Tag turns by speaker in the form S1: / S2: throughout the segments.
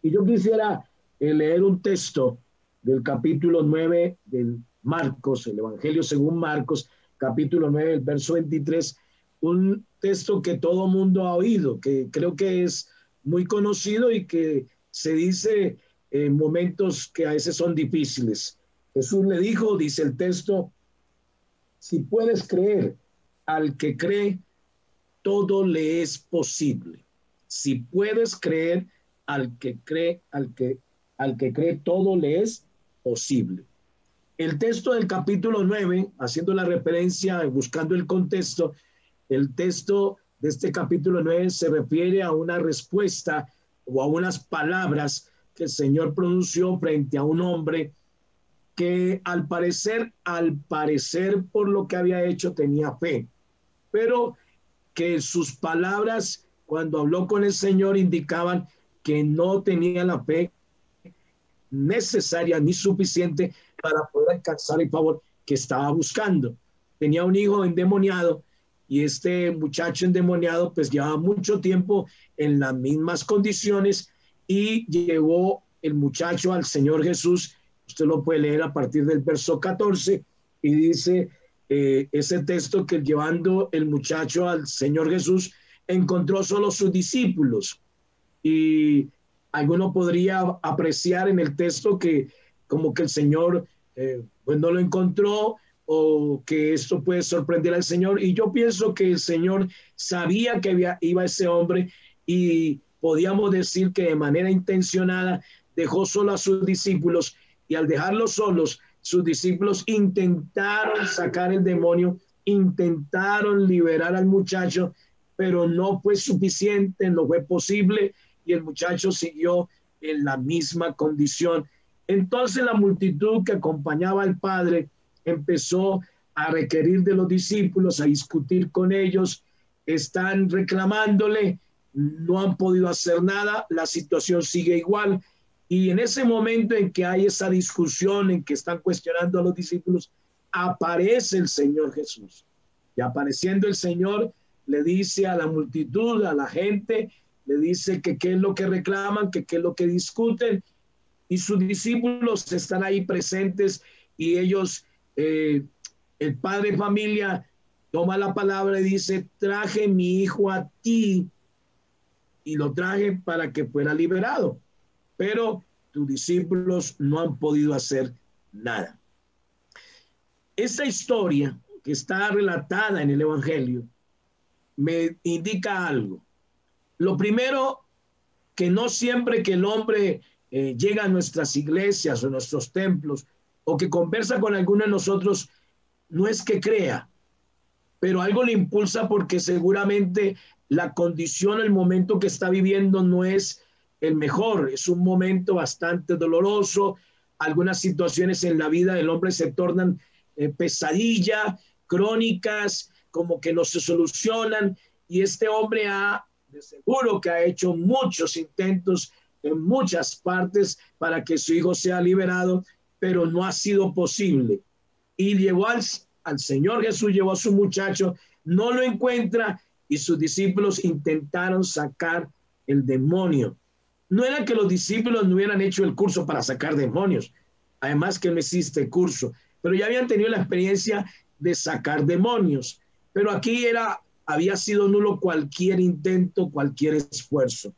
S1: Y yo quisiera leer un texto del capítulo 9 del Marcos, el Evangelio según Marcos, capítulo 9, el verso 23, un texto que todo mundo ha oído, que creo que es muy conocido y que se dice en momentos que a veces son difíciles. Jesús le dijo, dice el texto, si puedes creer, al que cree, todo le es posible. Si puedes creer, al que cree, al que cree, todo le es posible. El texto del capítulo 9, haciendo la referencia, buscando el contexto, el texto de este capítulo 9 se refiere a una respuesta o a unas palabras que el Señor pronunció frente a un hombre que al parecer por lo que había hecho tenía fe, pero que sus palabras cuando habló con el Señor indicaban que no tenía la fe necesaria ni suficiente para poder alcanzar el favor que estaba buscando. Tenía un hijo endemoniado y este muchacho endemoniado pues llevaba mucho tiempo en las mismas condiciones y llevó el muchacho al Señor Jesús. Usted lo puede leer a partir del verso 14 y dice ese texto que llevando el muchacho al Señor Jesús encontró solo sus discípulos y alguno podría apreciar en el texto que como que el Señor pues no lo encontró o que esto puede sorprender al Señor, y yo pienso que el Señor sabía que iba ese hombre y podíamos decir que de manera intencionada dejó solo a sus discípulos, y al dejarlos solos sus discípulos intentaron sacar el demonio, intentaron liberar al muchacho, pero no fue suficiente, no fue posible y el muchacho siguió en la misma condición. Entonces la multitud que acompañaba al Padre empezó a requerir de los discípulos, a discutir con ellos, están reclamándole, no han podido hacer nada, la situación sigue igual. Y en ese momento en que hay esa discusión, en que están cuestionando a los discípulos, aparece el Señor Jesús. Y apareciendo el Señor, le dice a la multitud, a la gente, le dice que qué es lo que reclaman, que qué es lo que discuten, y sus discípulos están ahí presentes y ellos, el padre de familia toma la palabra y dice, traje mi hijo a ti y lo traje para que fuera liberado, pero tus discípulos no han podido hacer nada. Esta historia que está relatada en el Evangelio me indica algo. Lo primero, que no siempre que el hombre llega a nuestras iglesias o nuestros templos o que conversa con alguno de nosotros, no es que crea, pero algo le impulsa porque seguramente la condición, el momento que está viviendo no es el mejor, es un momento bastante doloroso, algunas situaciones en la vida del hombre se tornan pesadilla, crónicas, como que no se solucionan, y este hombre de seguro que ha hecho muchos intentos en muchas partes para que su hijo sea liberado, pero no ha sido posible. Y llevó al Señor Jesús, llevó a su muchacho, no lo encuentra y sus discípulos intentaron sacar el demonio. No era que los discípulos no hubieran hecho el curso para sacar demonios, además que no existe curso, pero ya habían tenido la experiencia de sacar demonios, pero aquí había sido nulo cualquier intento, cualquier esfuerzo.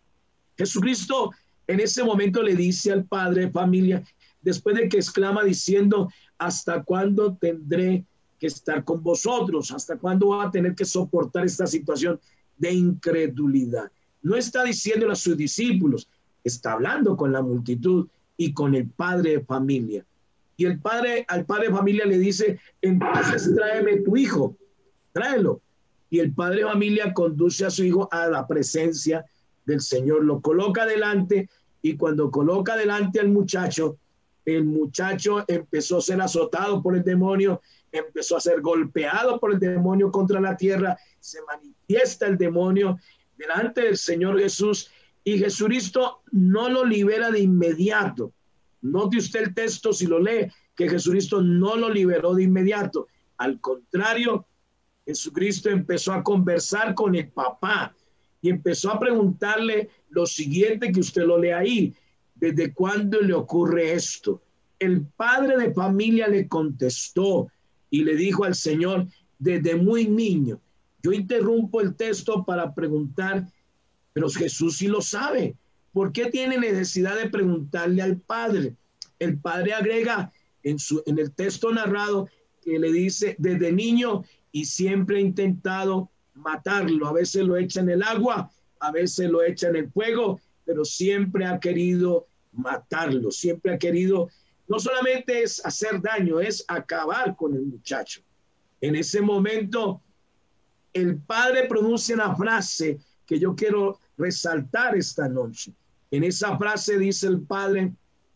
S1: Jesucristo en ese momento le dice al padre de familia, después de que exclama diciendo, ¿hasta cuándo tendré que estar con vosotros? ¿Hasta cuándo va a tener que soportar esta situación de incredulidad? No está diciéndole a sus discípulos, está hablando con la multitud y con el padre de familia. Y al padre de familia le dice, entonces tráeme tu hijo, tráelo. Y el padre de familia conduce a su hijo a la presencia del Señor, lo coloca delante, y cuando coloca delante al muchacho, el muchacho empezó a ser azotado por el demonio, empezó a ser golpeado por el demonio contra la tierra, se manifiesta el demonio delante del Señor Jesús, y Jesucristo no lo libera de inmediato. Note usted el texto si lo lee, que Jesucristo no lo liberó de inmediato. Al contrario, Jesucristo empezó a conversar con el papá y empezó a preguntarle lo siguiente que usted lo lee ahí. ¿Desde cuándo le ocurre esto? El padre de familia le contestó y le dijo al Señor, desde muy niño. Yo interrumpo el texto para preguntar, pero Jesús sí lo sabe. ¿Por qué tiene necesidad de preguntarle al padre? El padre agrega en el texto narrado que le dice, desde niño y siempre ha intentado matarlo. A veces lo echa en el agua, a veces lo echa en el fuego, pero siempre ha querido matarlo, siempre ha querido, no solamente es hacer daño, es acabar con el muchacho. En ese momento, el padre pronuncia una frase que yo quiero resaltar esta noche. En esa frase dice el padre,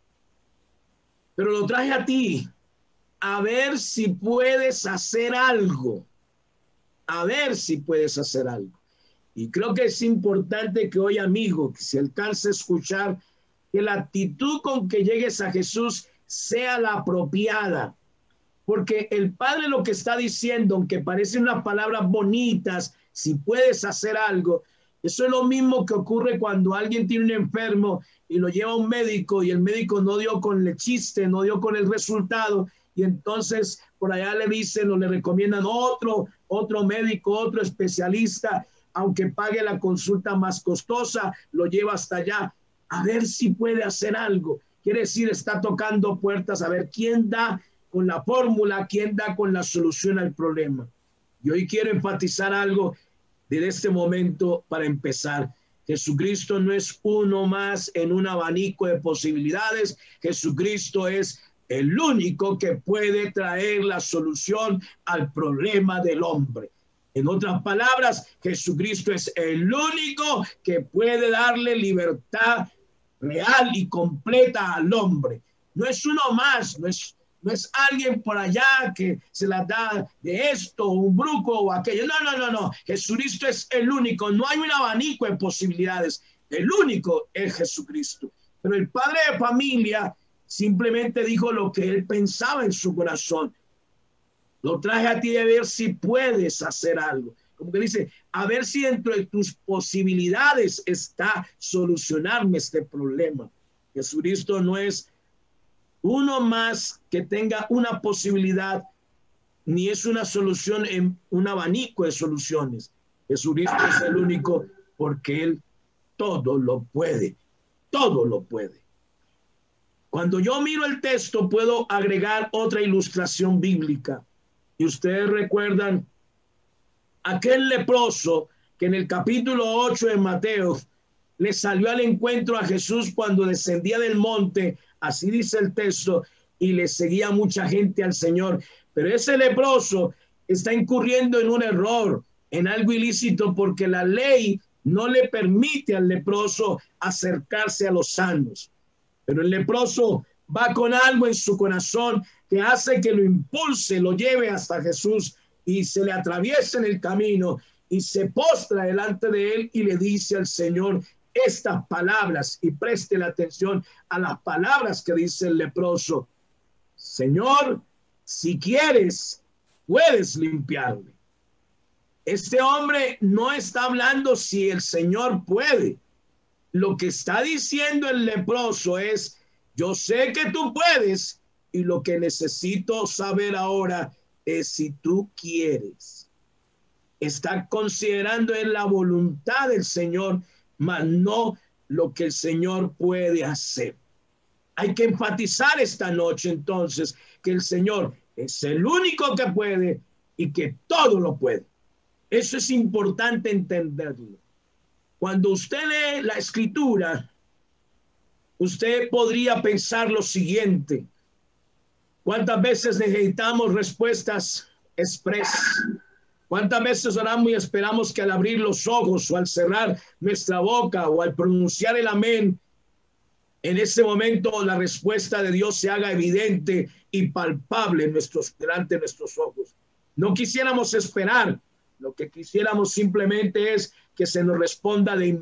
S1: pero lo traje a ti, a ver si puedes hacer algo, a ver si puedes hacer algo. Y creo que es importante que hoy, amigo, que se alcance a escuchar, que la actitud con que llegues a Jesús sea la apropiada. Porque el Padre lo que está diciendo, aunque parecen unas palabras bonitas, si puedes hacer algo, eso es lo mismo que ocurre cuando alguien tiene un enfermo y lo lleva a un médico y el médico no dio con el chiste, no dio con el resultado, y entonces por allá le dicen o le recomiendan otro médico, otro especialista, aunque pague la consulta más costosa, lo lleva hasta allá a ver si puede hacer algo. Quiere decir, está tocando puertas a ver quién da con la fórmula, quién da con la solución al problema. Y hoy quiero enfatizar algo desde este momento para empezar. Jesucristo no es uno más en un abanico de posibilidades. Jesucristo es el único que puede traer la solución al problema del hombre. En otras palabras, Jesucristo es el único que puede darle libertad real y completa al hombre. No es uno más, no es alguien por allá que se la da de esto, un brujo o aquello. No. Jesucristo es el único. No hay un abanico de posibilidades. El único es Jesucristo. Pero el padre de familia simplemente dijo lo que él pensaba en su corazón. Lo traje a ti a ver si puedes hacer algo. Como que dice, a ver si dentro de tus posibilidades está solucionarme este problema. Jesucristo no es uno más que tenga una posibilidad, ni es una solución en un abanico de soluciones. Jesucristo es el único porque Él todo lo puede, todo lo puede. Cuando yo miro el texto puedo agregar otra ilustración bíblica. Y ustedes recuerdan aquel leproso que en el capítulo 8 de Mateo le salió al encuentro a Jesús cuando descendía del monte, así dice el texto, y le seguía mucha gente al Señor. Pero ese leproso está incurriendo en un error, en algo ilícito, porque la ley no le permite al leproso acercarse a los sanos. Pero el leproso va con algo en su corazón que hace que lo impulse, lo lleve hasta Jesús y se le atraviesa en el camino y se postra delante de él y le dice al Señor estas palabras, y preste la atención a las palabras que dice el leproso. Señor, si quieres, puedes limpiarme. Este hombre no está hablando si el Señor puede. Lo que está diciendo el leproso es, yo sé que tú puedes y lo que necesito saber ahora es si tú quieres. Está considerando en la voluntad del Señor, mas no lo que el Señor puede hacer. Hay que enfatizar esta noche entonces que el Señor es el único que puede y que todo lo puede. Eso es importante entenderlo. Cuando usted lee la Escritura, usted podría pensar lo siguiente: ¿cuántas veces necesitamos respuestas expresas? ¿Cuántas veces oramos y esperamos que al abrir los ojos o al cerrar nuestra boca o al pronunciar el amén, en ese momento la respuesta de Dios se haga evidente y palpable delante de nuestros ojos? No quisiéramos esperar, lo que quisiéramos simplemente es que se nos responda de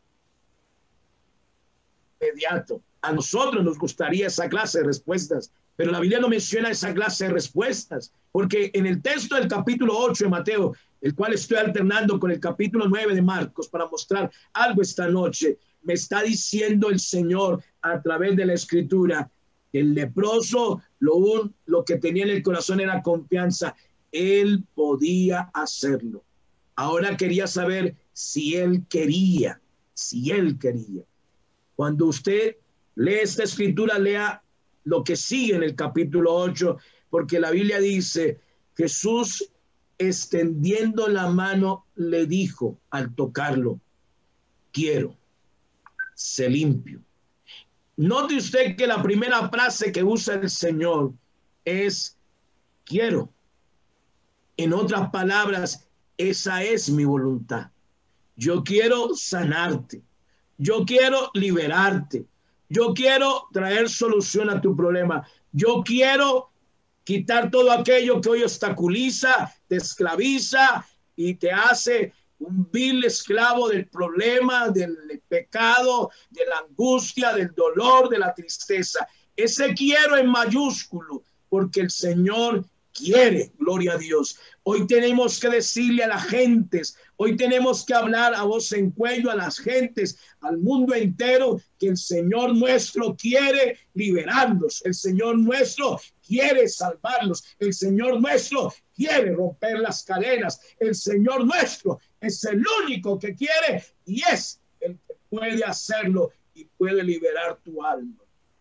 S1: inmediato. A nosotros nos gustaría esa clase de respuestas, Pero la Biblia no menciona esa clase de respuestas, porque en el texto del capítulo 8 de Mateo, el cual estoy alternando con el capítulo 9 de Marcos para mostrar algo esta noche, me está diciendo el Señor a través de la Escritura que el leproso lo que tenía en el corazón era confianza. Él podía hacerlo. Ahora quería saber si él quería, Cuando usted lee esta escritura, lea lo que sigue en el capítulo 8, porque la Biblia dice, Jesús extendiendo la mano le dijo al tocarlo, quiero, sé limpio. Note usted que la primera frase que usa el Señor es quiero. En otras palabras, esa es mi voluntad. Yo quiero sanarte. Yo quiero liberarte. Yo quiero traer solución a tu problema. Yo quiero quitar todo aquello que hoy obstaculiza, te esclaviza y te hace un vil esclavo del problema, del pecado, de la angustia, del dolor, de la tristeza. Ese quiero en mayúsculo, porque el Señor quiere, gloria a Dios. Hoy tenemos que decirle a las gentes, hoy tenemos que hablar a voz en cuello a las gentes, al mundo entero, que el Señor nuestro quiere liberarlos, el Señor nuestro quiere salvarlos, el Señor nuestro quiere romper las cadenas, el Señor nuestro es el único que quiere y es el que puede hacerlo y puede liberar tu alma.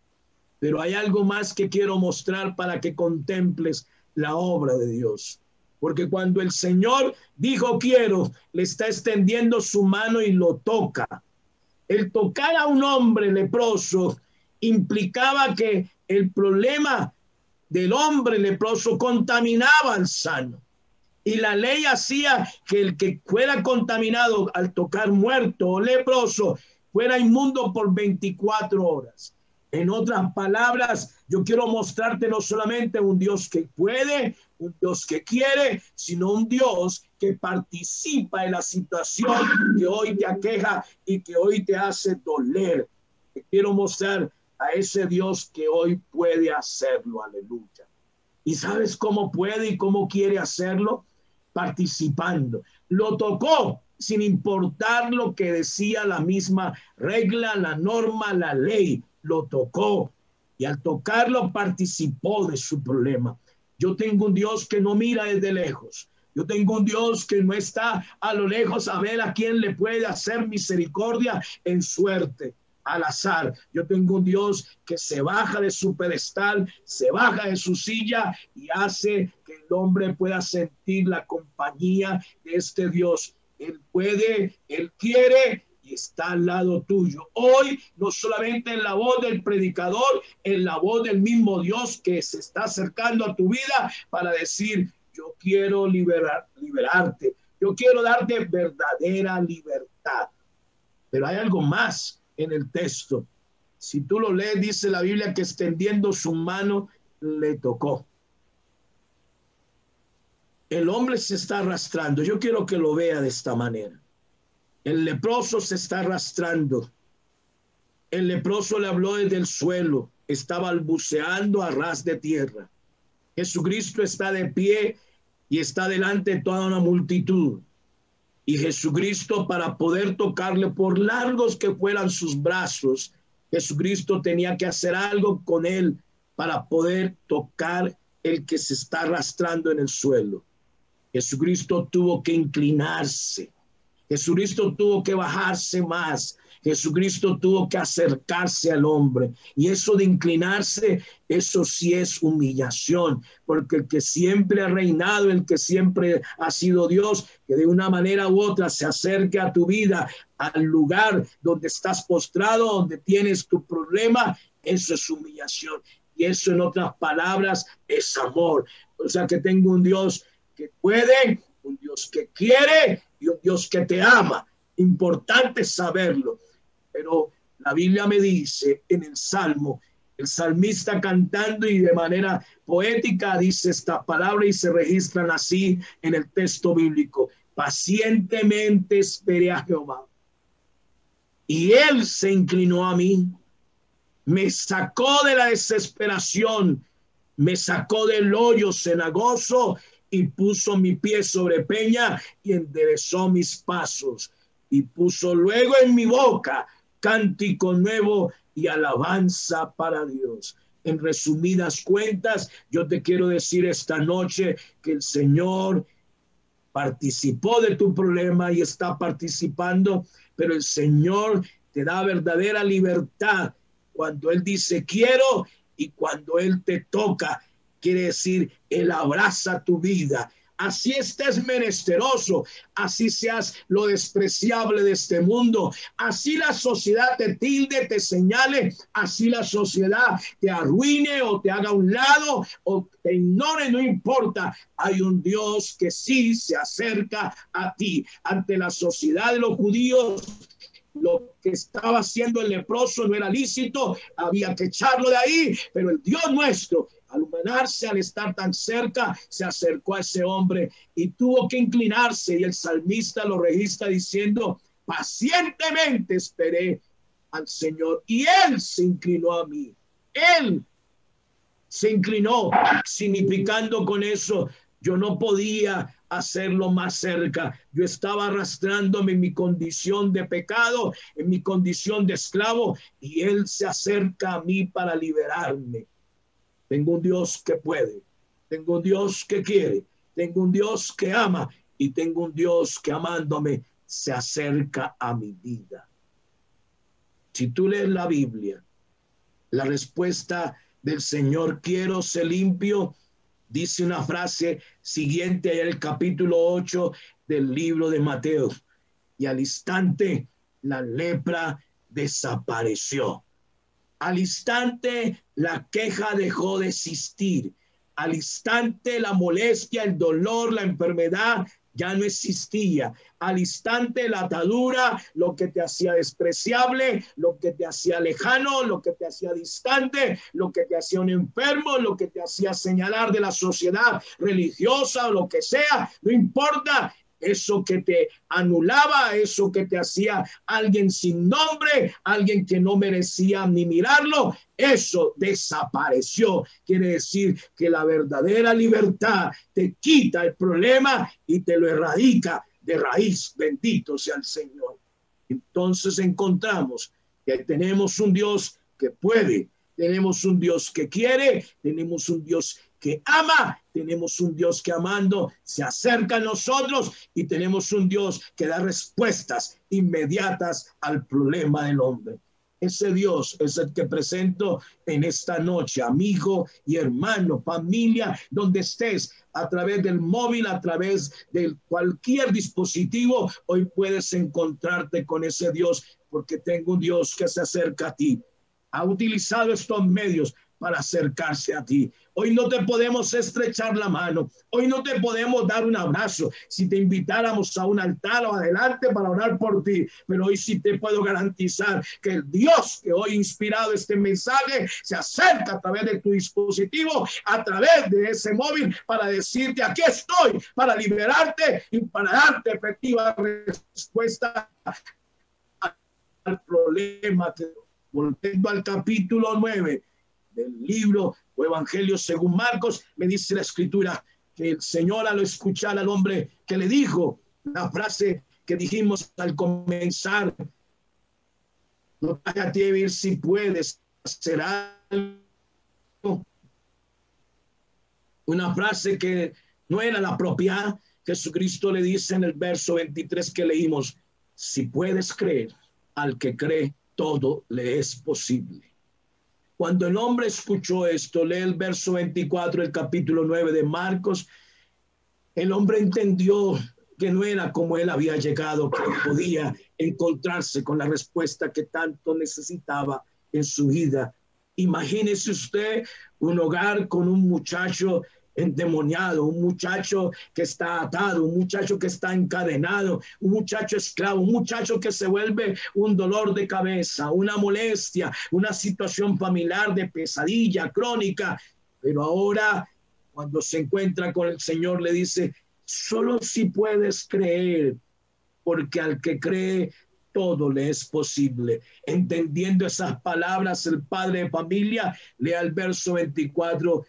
S1: Pero hay algo más que quiero mostrar para que contemples la obra de Dios. Porque cuando el Señor dijo quiero, le está extendiendo su mano y lo toca. El tocar a un hombre leproso implicaba que el problema del hombre leproso contaminaba al sano. Y la ley hacía que el que fuera contaminado al tocar muerto o leproso fuera inmundo por 24 horas. En otras palabras, yo quiero mostrarte no solamente un Dios que puede, un Dios que quiere, sino un Dios que participa en la situación que hoy te aqueja y que hoy te hace doler. Te quiero mostrar a ese Dios que hoy puede hacerlo. Aleluya. ¿Y sabes cómo puede y cómo quiere hacerlo? Participando. Lo tocó sin importar lo que decía la misma regla, la norma, la ley. Lo tocó y al tocarlo participó de su problema. Yo tengo un Dios que no mira desde lejos. Yo tengo un Dios que no está a lo lejos a ver a quién le puede hacer misericordia en suerte, al azar. Yo tengo un Dios que se baja de su pedestal, se baja de su silla y hace que el hombre pueda sentir la compañía de este Dios. Él puede, Él quiere y está al lado tuyo. Hoy, no solamente en la voz del predicador, en la voz del mismo Dios que se está acercando a tu vida para decir, yo quiero liberarte, yo quiero darte verdadera libertad. Pero hay algo más en el texto. Si tú lo lees, dice la Biblia que extendiendo su mano le tocó. El hombre se está arrastrando. Yo quiero que lo vea de esta manera. El leproso se está arrastrando. El leproso le habló desde el suelo. Está balbuceando a ras de tierra. Jesucristo está de pie y está delante de toda una multitud. Y Jesucristo, para poder tocarle, por largos que fueran sus brazos, Jesucristo tenía que hacer algo con él para poder tocar el que se está arrastrando en el suelo. Jesucristo tuvo que inclinarse. Jesucristo tuvo que bajarse más. Jesucristo tuvo que acercarse al hombre. Y eso de inclinarse, eso sí es humillación, porque el que siempre ha reinado, el que siempre ha sido Dios, que de una manera u otra se acerque a tu vida, al lugar donde estás postrado, donde tienes tu problema, eso es humillación. Y eso, en otras palabras, es amor. O sea que tengo un Dios que puede, un Dios que quiere y un Dios que te ama. Importante saberlo. Pero la Biblia me dice en el Salmo, el salmista cantando y de manera poética dice esta palabra y se registran así en el texto bíblico. Pacientemente esperé a Jehová y él se inclinó a mí, me sacó de la desesperación, Me sacó del hoyo cenagoso y puso mi pie sobre peña y enderezó mis pasos. Y puso luego en mi boca cántico nuevo y alabanza para Dios. En resumidas cuentas, yo te quiero decir esta noche que el Señor participó de tu problema y está participando, pero el Señor te da verdadera libertad cuando Él dice quiero y cuando Él te toca. Quiere decir, Él abraza tu vida. Así estés menesteroso, así seas lo despreciable de este mundo, así la sociedad te tilde, te señale, así la sociedad te arruine o te haga a un lado o te ignore, no importa. Hay un Dios que sí se acerca a ti. Ante la sociedad de los judíos, lo que estaba haciendo el leproso no era lícito, había que echarlo de ahí, pero el Dios nuestro, al humanarse, al estar tan cerca, se acercó a ese hombre y tuvo que inclinarse, y el salmista lo registra diciendo, pacientemente esperé al Señor y Él se inclinó a mí. Él se inclinó, significando con eso, yo no podía hacerlo más cerca. Yo estaba arrastrándome en mi condición de pecado, en mi condición de esclavo, y Él se acerca a mí para liberarme. Tengo un Dios que puede, tengo un Dios que quiere, tengo un Dios que ama y tengo un Dios que amándome se acerca a mi vida. Si tú lees la Biblia, la respuesta del Señor, quiero ser limpio, dice una frase siguiente en el capítulo 8 del libro de Mateo. Y al instante la lepra desapareció. Al instante la queja dejó de existir. Al instante la molestia, el dolor, la enfermedad ya no existía. Al instante la atadura, lo que te hacía despreciable, lo que te hacía lejano, lo que te hacía distante, lo que te hacía un enfermo, lo que te hacía señalar de la sociedad religiosa o lo que sea, no importa. Eso que te anulaba, eso que te hacía alguien sin nombre, alguien que no merecía ni mirarlo, eso desapareció. Quiere decir que la verdadera libertad te quita el problema y te lo erradica de raíz. Bendito sea el Señor. Entonces encontramos que tenemos un Dios que puede, tenemos un Dios que quiere, tenemos un Dios que ama, tenemos un Dios que amando se acerca a nosotros y tenemos un Dios que da respuestas inmediatas al problema del hombre. Ese Dios es el que presento en esta noche, amigo y hermano, familia, donde estés, a través del móvil, a través de cualquier dispositivo, hoy puedes encontrarte con ese Dios, porque tengo un Dios que se acerca a ti. Ha utilizado estos medios para acercarse a ti. Hoy no te podemos estrechar la mano, hoy no te podemos dar un abrazo si te invitáramos a un altar o adelante para orar por ti, pero hoy sí te puedo garantizar que el Dios que hoy ha inspirado este mensaje se acerca a través de tu dispositivo, a través de ese móvil, para decirte aquí estoy, para liberarte y para darte efectiva respuesta al problema. Volviendo al capítulo 9 del libro o Evangelio según Marcos, me dice la escritura que el Señor, al escuchar al hombre que le dijo la frase que dijimos al comenzar, no cállate a ver si puedes hacer algo, una frase que no era la propia. Jesucristo le dice en el verso 23 que leímos, si puedes creer, al que cree todo le es posible. Cuando el hombre escuchó esto, lee el verso 24 del capítulo 9 de Marcos, el hombre entendió que no era como él había llegado, que podía encontrarse con la respuesta que tanto necesitaba en su vida. Imagínese usted un hogar con un muchacho endemoniado, un muchacho que está atado, un muchacho que está encadenado, un muchacho esclavo, un muchacho que se vuelve un dolor de cabeza, una molestia, una situación familiar de pesadilla crónica. Pero ahora, cuando se encuentra con el Señor, le dice, solo si puedes creer, porque al que cree todo le es posible. Entendiendo esas palabras, el padre de familia lea el verso 24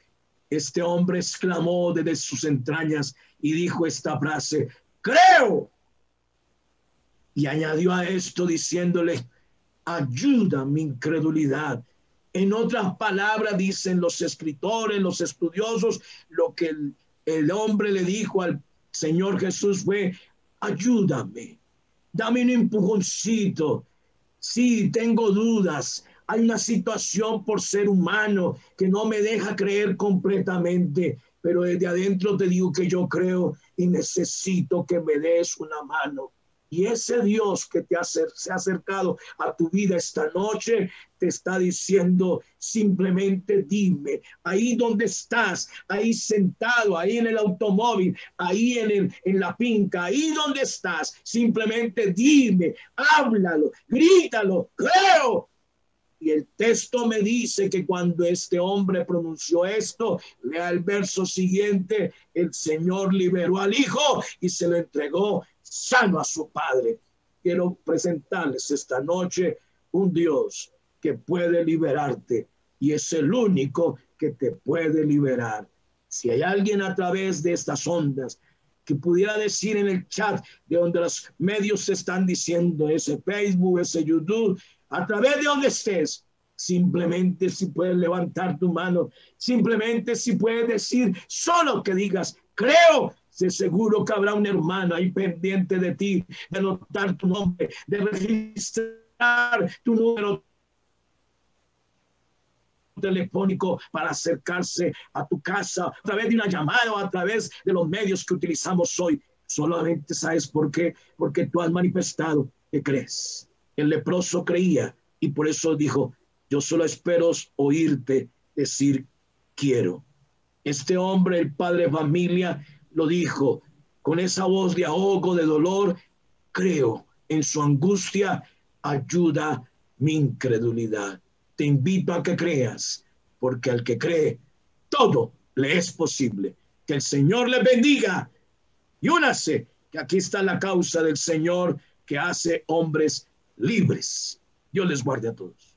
S1: este hombre exclamó desde sus entrañas y dijo esta frase: creo. Y añadió a esto diciéndole: ayuda mi incredulidad. En otras palabras, dicen los escritores, los estudiosos, lo que el hombre le dijo al Señor Jesús fue: ayúdame, dame un empujoncito. Sí, tengo dudas. Hay una situación por ser humano que no me deja creer completamente, pero desde adentro te digo que yo creo y necesito que me des una mano. Y ese Dios que se ha acercado a tu vida esta noche te está diciendo: simplemente dime, ahí donde estás, ahí sentado, ahí en el automóvil, ahí en la finca, ahí donde estás, simplemente dime, háblalo, grítalo, creo. Y el texto me dice que cuando este hombre pronunció esto, lea el verso siguiente, el Señor liberó al hijo y se lo entregó sano a su padre. Quiero presentarles esta noche un Dios que puede liberarte y es el único que te puede liberar. Si hay alguien a través de estas ondas que pudiera decir en el chat de donde los medios se están diciendo, ese Facebook, ese YouTube, a través de donde estés, simplemente si puedes levantar tu mano, simplemente si puedes decir, solo que digas, creo, sé seguro que habrá un hermano ahí pendiente de ti, de anotar tu nombre, de registrar tu número telefónico para acercarse a tu casa a través de una llamada o a través de los medios que utilizamos hoy. Solamente sabes por qué, porque tú has manifestado que crees. El leproso creía y por eso dijo: yo solo espero oírte decir quiero. Este hombre, el padre de familia, lo dijo con esa voz de ahogo, de dolor: creo. En su angustia, ayuda mi incredulidad. Te invito a que creas, porque al que cree, todo le es posible. Que el Señor les bendiga y únase, que aquí está la causa del Señor que hace hombres libres. Dios les guarde a todos.